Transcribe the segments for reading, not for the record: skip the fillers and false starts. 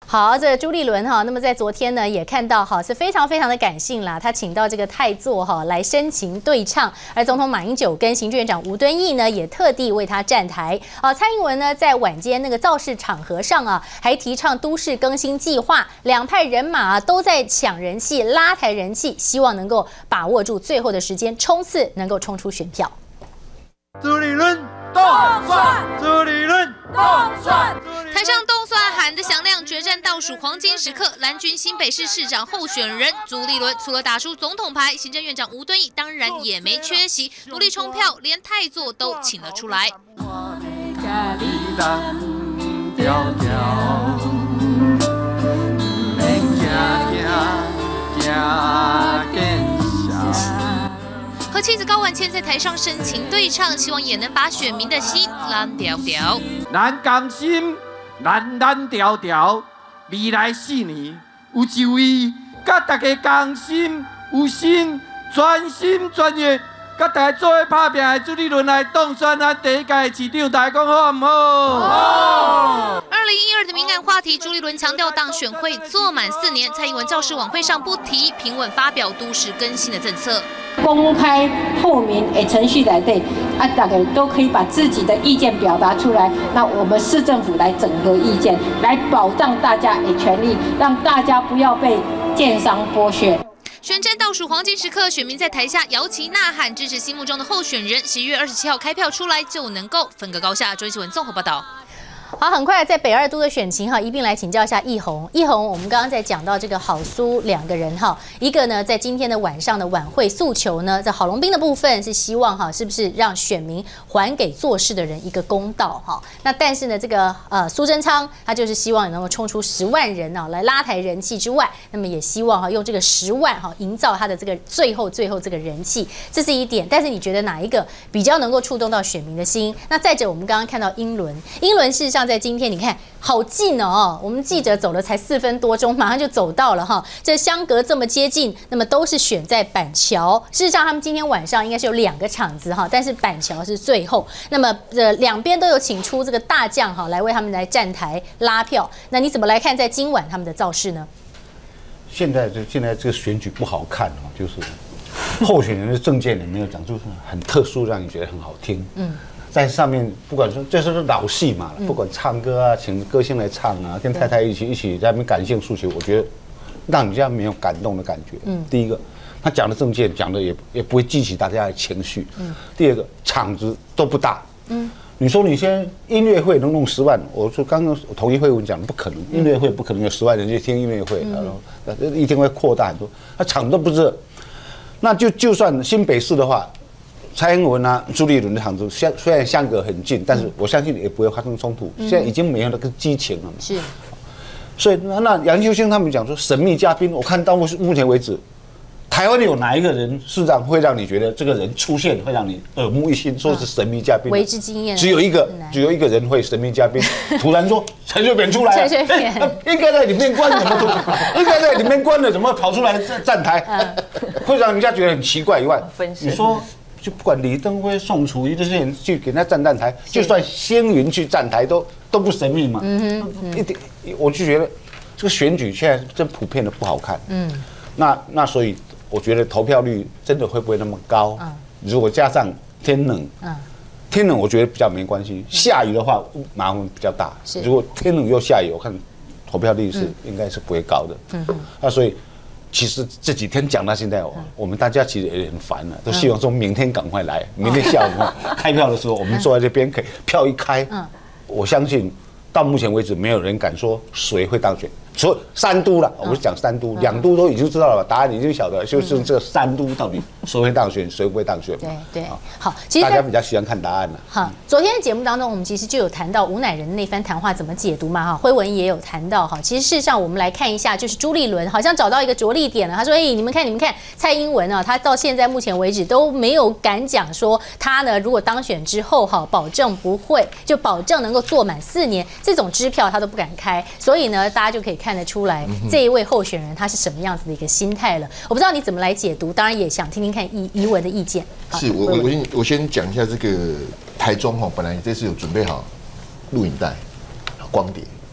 好，这个朱立伦哈，那么在昨天呢也看到哈是非常非常的感性啦，他请到这个泰座哈来深情对唱，而总统马英九跟行政院长吴敦义呢也特地为他站台。蔡英文呢在晚间那个造势场合上啊，还提倡都市更新计划，两派人马都在抢人气、拉抬人气，希望能够把握住最后的时间，冲刺能够冲出选票。 朱立伦动算，朱立伦动算。 台上动算喊得响亮，决战倒数黄金时刻，蓝军新北市市长候选人朱立伦除了打出总统牌，行政院长吴敦义当然也没缺席，努力冲票，连泰座都请了出来。和妻子高婉倩在台上深情对唱，希望也能把选民的心蓝调调。 咱共心，蓝调调，未来4年有一位，甲大家共心有心，全心全意，甲大家做伙打拼的朱立伦来当选咱第一届市长，大家讲好唔好？好。 2012的敏感话题，朱立伦强调当选会做满4年。蔡英文造势晚会上不提，平稳发表都市更新的政策。 公开透明的程序来对大家都可以把自己的意见表达出来。那我们市政府来整合意见，来保障大家的权利，让大家不要被建商剥削。 选战倒数黄金时刻，选民在台下摇旗呐喊，支持心目中的候选人。11月27号开票出来，就能够分个高下。周新闻综合报道。 好，很快在北2都的选情哈，一并来请教一下奕弘。奕弘，我们刚刚在讲到这个郝苏2个人哈，一个呢在今天的晚上的晚会诉求呢，在郝龙斌的部分是希望哈，是不是让选民还给做事的人一个公道哈？那但是呢，这个苏贞昌他就是希望能够冲出10万人啊，来拉抬人气之外，那么也希望哈用这个10万哈营造他的这个最后这个人气，这是一点。但是你觉得哪一个比较能够触动到选民的心？那再者，我们刚刚看到英伦事实上在今天你看好近哦，我们记者走了才4分多钟，马上就走到了哈，这相隔这么接近，那么都是选在板桥。事实上，他们今天晚上应该是有2个场子哈，但是板桥是最后。那么两边都有请出这个大将哈，来为他们来站台拉票。那你怎么来看在今晚他们的造势呢？ 现在这个选举不好看哦，就是候选人的政见也没有讲，就是很特殊，让你觉得很好听。在上面不管说这是老戏嘛，不管唱歌啊，请歌星来唱啊，跟太太一起在那边感性诉求，我觉得让你这样没有感动的感觉。第一个，他讲的政见讲的也不会激起大家的情绪。第二个，场子都不大。你说你现在音乐会能弄10万，我说刚刚同一会我讲不可能，音乐会不可能有10万人去听音乐会，一定会扩大很多，那场都不热。那就算新北市的话。蔡英文啊，朱立伦的场子虽然相隔很近，但是我相信也不会发生冲突。现在已经没有那个激情了嘛。是。所以那杨秀清他们讲说神秘嘉宾，我看到目前为止，台湾有哪一个人是会让你觉得这个人出现会让你耳目一新，说是神秘嘉宾？ 为之惊艳。 只有一个人会神秘嘉宾，突然说陈水扁出来了，应该在里面关怎么应该在里面关了怎么跑出来站台，会让人家觉得很奇怪以外，你说。就不管李登辉、宋楚瑜这些人去给他站台，就算星云去站台都不神秘嘛。一点我就觉得这个选举现在真普遍的不好看。那所以我觉得投票率真的会不会那么高？如果加上天冷，天冷我觉得比较没关系。下雨的话麻烦比较大。如果天冷又下雨，我看投票率应该是不会高的。那所以。其实这几天讲到现在，我们大家其实也很烦了，都希望说明天赶快来，明天下午开票的时候，我们坐在这边，可以票一开，我相信到目前为止没有人敢说谁会当选。除了3都了，我们讲3都，2都都已经知道了吧？答案已经晓得了，就是这3都到底谁会当选，谁不会当选？ 对，好，其实大家比较喜欢看答案了。 好，昨天的节目当中，我们其实就有谈到吴乃仁那番谈话怎么解读嘛，哈，辉文也有谈到哈。其实事实上，我们来看一下，就是朱立伦好像找到一个着力点了。他说：“哎，你们看，蔡英文啊，他到现在目前为止都没有敢讲说他呢，如果当选之后哈，保证不会，就保证能够做满4年，这种支票他都不敢开。所以呢，大家就可以看得出来。”这一位候选人他是什么样子的一个心态了？我不知道你怎么来解读，当然也想听听看怡文的意见。 是我先讲一下这个台中哈，本来这次有准备好录影带、光碟，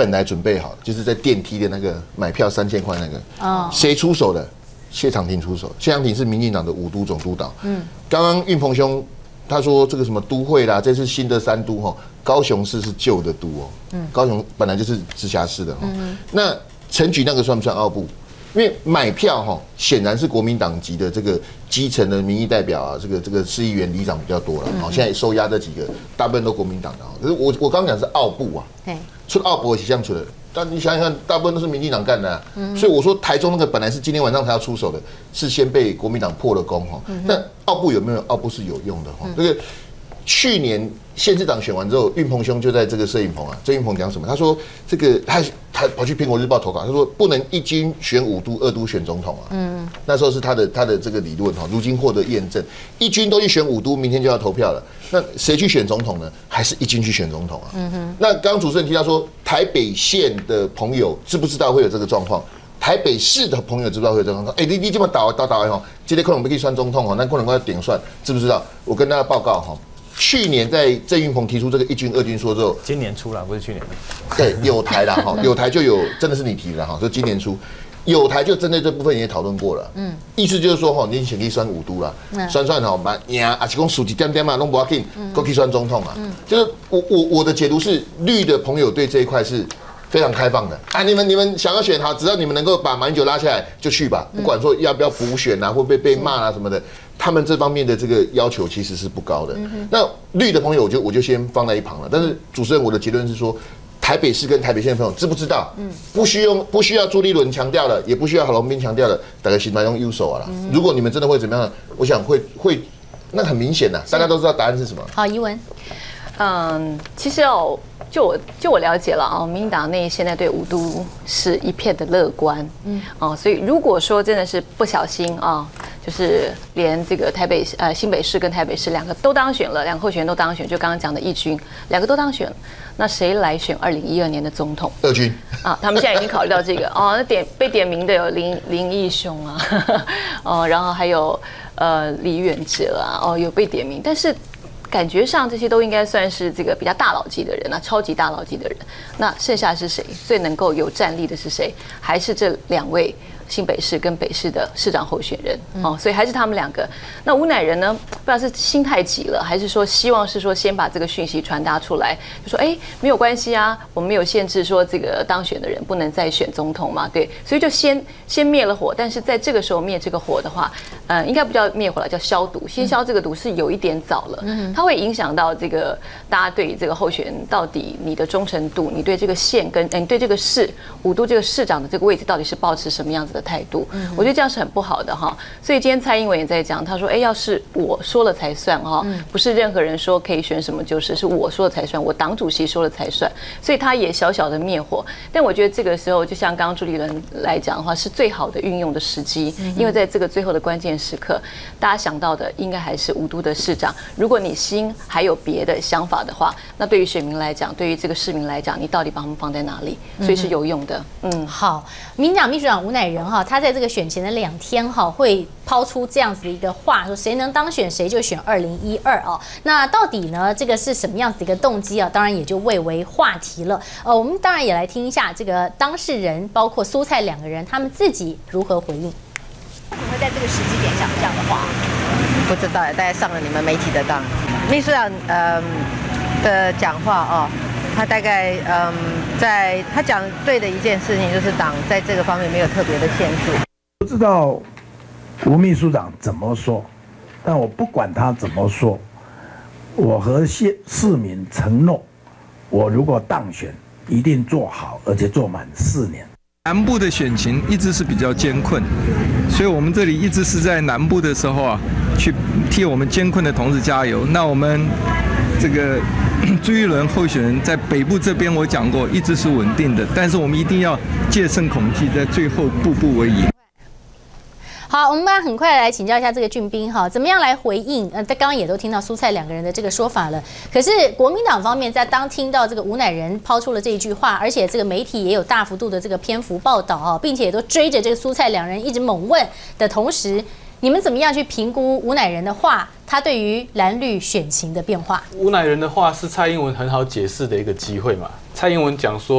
本来准备好了，就是在电梯的那个买票3000块那个，谁出手的？谢长廷出手。谢长廷是民进党的5都总督导。刚刚运鹏兄他说这个什么都会啦，这是新的3都哈，高雄市是旧的都哦。高雄本来就是直辖市的哈。那陈菊那个算不算奥部？因为买票哈，显然是国民党籍的这个基层的民意代表啊，这个市议员、里长比较多了。好，现在收押这几个，大部分都国民党的。可是我刚讲是奥部啊，出奥部是这样出的。但你想想看，大部分都是民进党干的、啊，所以我说台中那个本来是今天晚上才要出手的，是先被国民党破了功哈。那奥部有没有？奥部是有用的哈。这个去年县市长选完之后，运鹏兄就在这个摄影棚啊，郑运鹏讲什么？他说这个他跑去苹果日报投稿，他说不能一军选5都，2都选总统啊。那时候是他的这个理论哈，如今获得验证，一军都去选5都，明天就要投票了。那谁去选总统呢？还是一军去选总统啊？那刚刚主持人提到说，台北县的朋友知不知道会有这个状况？台北市的朋友知不知道会有这个状况？你这么倒哦，今天可能不可以算总统哦，那可能要点算，知不知道？我跟大家报告哈。去年在郑运鹏提出这个1军2军说之后， 今年初了，不是去年的。 对，有台啦哈，有台就有，真的是你提的哈，就今年初，有台就针对这部分也讨论过了。意思就是说哈，你先去选5都啦，算哈，蛮赢，还是讲数一点点嘛，拢不要紧，都去选总统啊。就是我的解读是，绿的朋友对这一块是非常开放的啊，你们想要选好，只要你们能够把马英九拉下来就去吧，不管说要不要补选啊，会不会被骂啊什么的。他们这方面的这个要求其实是不高的。那绿的朋友我就先放在一旁了。但是主持人，我的结论是说，台北市跟台北县的朋友知不知道？不需要朱立伦强调的，也不需要郝龙斌强调的，大概是蛮用右手啊啦。如果你们真的会怎么样，我想会，那很明显的，大家都知道答案是什么。 好，怡文。 其实哦，就我了解了啊，民进党内现在对5都是一片的乐观。所以如果说真的是不小心啊。就是连这个新北市跟台北市2个都当选了，2个候选人都当选，就刚刚讲的1军2个都当选了，那谁来选2012年的总统 ？2军啊，他们现在已经考虑到这个哦。那被点名的有林义雄啊，然后还有李远哲啊，有被点名，但是感觉上这些都应该算是这个比较大佬级的人啊，超级大佬级的人。那剩下是谁？最能够有战力的是谁？还是这2位？新北市跟北市的市长候选人所以还是他们2个。那吴乃仁呢，不知道是心太急了，还是说希望是说先把这个讯息传达出来，就说没有关系啊，我们没有限制说这个当选的人不能再选总统嘛，对，所以就先灭了火。但是在这个时候灭这个火的话，应该不叫灭火了，叫消毒。先消这个毒是有一点早了，它会影响到这个大家对这个候选人到底你的忠诚度，你对这个县跟你对这个市5都这个市长的这个位置到底是抱持什么样子的态度，我觉得这样是很不好的哈。所以今天蔡英文也在讲，他说，要是我说了才算哈，不是任何人说可以选什么是我说了才算，我党主席说了才算。所以他也小小的灭火，但我觉得这个时候，就像刚刚朱立伦来讲的话，是最好的运用的时机，因为在这个最后的关键时刻，大家想到的应该还是5都的市长。如果你心还有别的想法的话，那对于选民来讲，对于这个市民来讲，你到底把他们放在哪里？所以是有用的。 好，民进党秘书长吴乃仁他在这个选前的2天会抛出这样子的一个话，说谁能当选谁就选2012哦。那到底呢这个是什么样子的一个动机啊？当然也就蔚为话题了。我们当然也来听一下这个当事人，包括苏蔡2个人他们自己如何回应。为什么会在这个时机点讲这样的话？ 不知道，大概上了你们媒体的当。秘书长的讲话他大概在他讲对的一件事情，就是党在这个方面没有特别的限制。 不知道吴秘书长怎么说，但我不管他怎么说，我和市民承诺，我如果当选，一定做好，而且做满4年。 南部的选情一直是比较艰困，所以我们这里一直是在南部的时候去替我们艰困的同志加油。那我们这个朱一伦候选人在北部这边，我讲过，一直是稳定的，但是我们一定要戒慎恐惧，在最后步步为营。 好，我们很快来请教一下这个俊彬怎么样来回应？刚刚也都听到苏蔡2个人的这个说法了。可是国民党方面在当听到这个吴乃仁抛出了这一句话，而且这个媒体也有大幅度的这个篇幅报道并且也都追着这个苏蔡2人一直猛问的同时，你们怎么样去评估吴乃仁的话？他对于蓝绿选情的变化？ 吴乃仁的话是蔡英文很好解释的一个机会嘛。蔡英文讲说，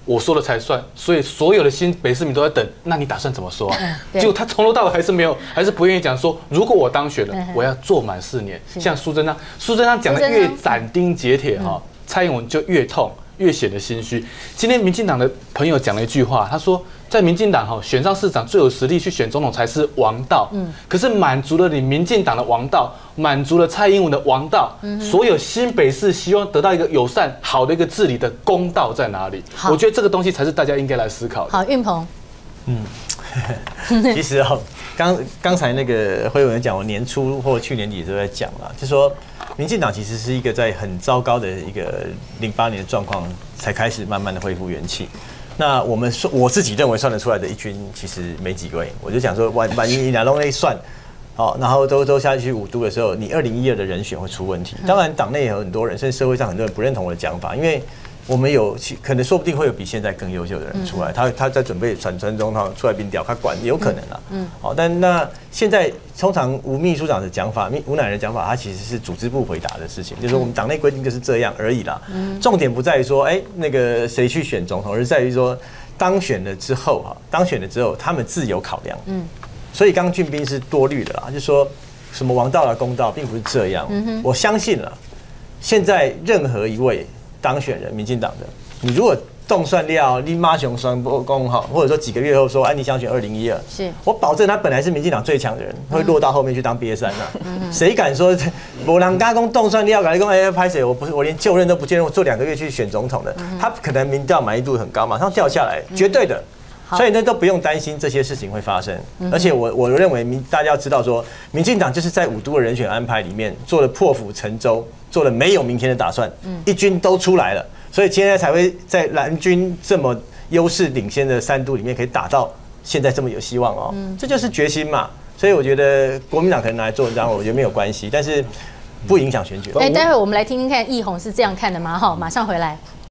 我说了才算，所以所有的新北市民都在等。那你打算怎么说啊？结果他从头到尾还是没有，还是不愿意讲说，如果我当选了，我要做满4年。像苏贞昌讲的越斩钉截铁哈，蔡英文就越痛，越显得心虚。今天民进党的朋友讲了一句话，他说，在民进党哈选上市长最有实力去选总统才是王道。可是满足了你民进党的王道，满足了蔡英文的王道，所有新北市希望得到一个友善好的一个治理的公道在哪里？我觉得这个东西才是大家应该来思考的。 好，运鹏， 其实刚才那个辉文讲，我年初或去年底都在讲了，就说民进党其实是一个在很糟糕的一个08年的状况才开始慢慢的恢复元气。那我自己认为算得出来的一军其实没几位，我就讲说万一你拿东西算，好，然后都下去5都的时候，你2012的人选会出问题。当然党内也有很多人，甚至社会上很多人不认同我的讲法，因为我们可能说不定会有比现在更优秀的人出来，他在准备传总统出来并调，他管也有可能啊。好，但那现在通常吴秘书长的讲法，吴乃仁的讲法，他其实是组织部回答的事情，就是我们党内规定就是这样而已啦。重点不在于说，那个谁去选总统，而是在于说当选了之后，他们自有考量。所以刚俊斌是多虑的啦，就说什么王道啊公道，并不是这样。我相信了，现在任何一位当选人，民进党的，你如果动算料，你马上双波公好，或者说几个月后说，你想选2012，是我保证他本来是民进党最强的人，会落到后面去当瘪三了。谁敢说我让加工动算料，敢说拍谁？我连就任都不见，我做2个月去选总统的，他可能民调满意度很高，马上掉下来，绝对的。所以呢，都不用担心这些事情会发生。而且我认为大家要知道说，民进党就是在5都的人选安排里面做了破釜沉舟，做了没有明天的打算，一军都出来了，所以现在才会在蓝军这么优势领先的3都里面可以打到现在这么有希望哦。这就是决心嘛。所以我觉得国民党可能拿来做文章，我觉得没有关系，但是不影响选举。 待会我们来听听看，奕弘是这样看的吗？哈，马上回来。